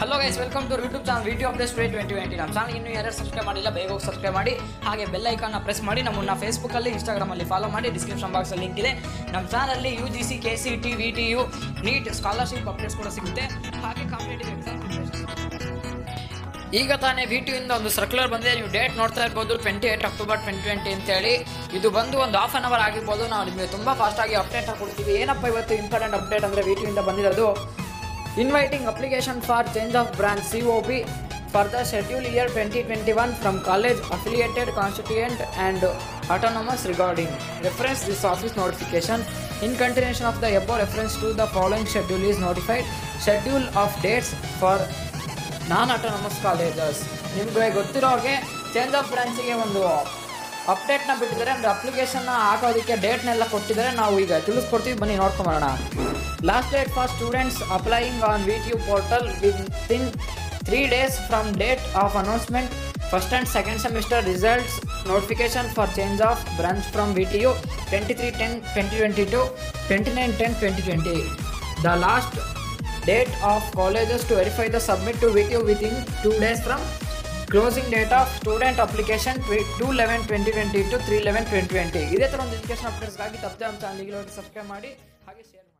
Hello guys, welcome to YouTube channel video updates 2020. ನಮ್ಮ channel ಇನ್ನೂ ಯಾರು ಸಬ್ಸ್ಕ್ರೈಬ್ ಮಾಡಿಲ್ಲ, ಬೇಗ ಹೋಗಿ ಸಬ್ಸ್ಕ್ರೈಬ್ ಮಾಡಿ. ಹಾಗೆ ಬೆಲ್ ಐಕಾನ್ನ ಪ್ರೆಸ್ ಮಾಡಿ. ನಮ್ಮನ್ನು ಫೇಸ್ಬುಕ್ಕಲ್ಲಿ, ಇನ್ಸ್ಟಾಗ್ರಾಮಲ್ಲಿ ಫಾಲೋ ಮಾಡಿ. ಡಿಸ್ಕ್ರಿಪ್ಷನ್ ಬಾಕ್ಸಲ್ಲಿ ಲಿಂಕ್ ಇದೆ. ನಮ್ಮ ಚಾನಲಲ್ಲಿ UGC, KCET, VTU, NEET scholarship updates ಕೂಡ ಸಿಗುತ್ತೆ. ಹಾಗೆ ಕಾಂಪಿಟೇಟಿವ್ ಎಕ್ಸಾಮ್ ಈಗ ತಾನೇ VTU ಇಂದ ಒಂದು ಸರ್ಕ್ಯುಲರ್ ಬಂದಿದೆ. ನೀವು ಡೇಟ್ ನೋಡ್ತಾ ಇರ್ಬೋದು, 28 ಅಕ್ಟೋಬರ್ 2020 ಅಂತೇಳಿ. ಇದು ಬಂದು ಒಂದು ಹಾಫ್ ಆನ್ ಅವರ್ ಆಗಿರ್ಬೋದು. ನಾವು ನಿಮಗೆ ತುಂಬ ಫಾಸ್ಟಾಗಿ ಅಪ್ಡೇಟ್ ಕೊಡ್ತೀವಿ. ಏನಪ್ಪ ಇವತ್ತು ಇಂಪಾರ್ಟೆಂಟ್ ಅಪ್ಡೇಟ್ ಅಂದರೆ VTU ಇಂದ ಬಂದಿರೋದು, inviting application for change of branch COP for the schedule year 2021 from college affiliated constituent and autonomous regarding reference this office notification in continuation of the above reference to the following schedule is notified. Schedule of dates for non-autonomous colleges. ನಿಮಗೆ ಗೊತ್ತಿರೋರಿಗೆ change of ಬ್ರಾಂಚಿಗೆ ಒಂದು ಅಪ್ಡೇಟ್ನ ಬಿಟ್ಟಿದ್ದಾರೆ. ಅಂದರೆ ಅಪ್ಲಿಕೇಶನ್ನ ಹಾಕೋದಕ್ಕೆ ಡೇಟ್ನೆಲ್ಲ ಕೊಟ್ಟಿದ್ದಾರೆ. ನಾವು ಈಗ ತಿಳಿಸ್ಕೊಡ್ತೀವಿ, ಬನ್ನಿ ನೋಡ್ಕೊಂಬರೋಣ. Last date for students applying on VTU portal within 3 days from date of announcement first and second semester results notification for change of branch from VTU 23/10/2020 to 29/10/2020. The last date of colleges to verify the submit to VTU within 2 days from closing date of student application 2/11/2020 to 3/11/2020. ಇದೇ ಥರ ಒಂದು education ಅಪ್ಡೇಟ್ಸ್ಗಾಗಿ ತಪ್ಪದೆ ನಮ್ಮ ಚಾನಲ್ಗೆ subscribe ಮಾಡಿ, ಹಾಗೆ share ಮಾಡಿ.